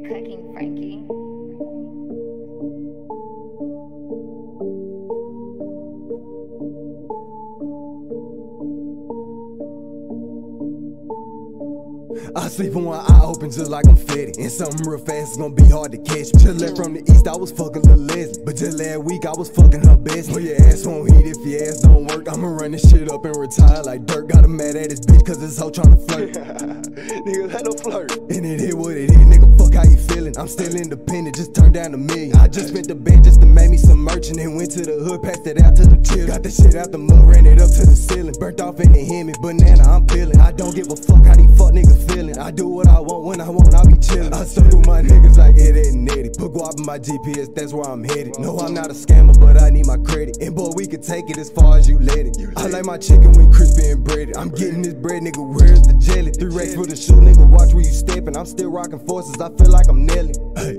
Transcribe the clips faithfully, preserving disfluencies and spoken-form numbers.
cooking, Frankie. I sleep with one eye open just like I'm fitted. And something real fast is gonna be hard to catch me. Just left from the east, I was fucking Lil Leslie. But just last week, I was fucking her best. Oh, your ass won't heat if your ass don't work. I'ma run this shit up and retire like dirt. Got him mad at his bitch cause this hoe tryna flirt. Niggas had no flirt. And it hit what it is, nigga, fuck how you feeling. I'm still independent, just turned down a million. I just spent the bank just to make me some merch and then went to the hood, passed it out to the children. Got the shit out the mud, ran it up to the ceiling. Burnt off in the Hemi, banana, I'm peeling. I don't give a fuck how these fuck niggas feeling. I do what I want when I want, I be chillin'. I circle my niggas like Ed, Ed and Eddie. Put guap in my G P S, that's where I'm headed. No, I'm not a scammer, but I need my credit. And boy, we can take it as far as you let it. I like my chicken when crispy and breaded. I'm getting this bread, nigga, where's the jelly? Three racks for the shoe, nigga, watch where you steppin'. I'm still rocking forces, I feel like I'm Nelly. Hey.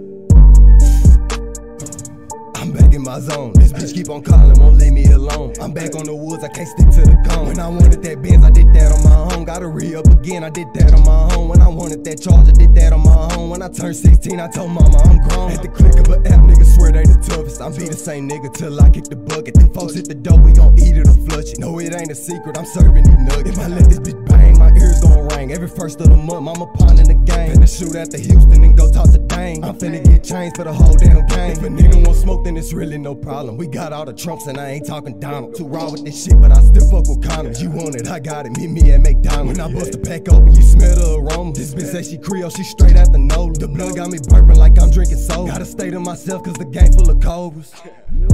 I'm back in my zone. This bitch keep on calling, won't leave me alone. I'm back on the woods, I can't stick to the cone. When I wanted that Benz, I did that on my own. Gotta re-up again, I did that on my own. When I wanted that charge, I did that on my own. When I turned sixteen, I told mama I'm grown. At the click of an app, nigga swear they the toughest. I'm be the same nigga till I kick the bucket. Them folks hit the door, we gon' eat it or flush it. No, it ain't a secret, I'm serving these nuggets. If I let this bitch bang, my ears gon' ring. Every first of the month, mama ponding the game. Finna shoot at the Houston and go talk to Dane. I'm finna get changed for the whole damn game. If a nigga won't smoke, then it's really no problem. We got all the trunks and I ain't talking Donald. Too raw with this shit, but I still fuck with condoms. You want it, I got it, meet me at McDonald's. When I bust the pack open, you smell the aroma. This bitch say she Creole, she straight out the nose. The blood got me burping like I'm drinking soda. Gotta stay to myself cause the game full of cobras.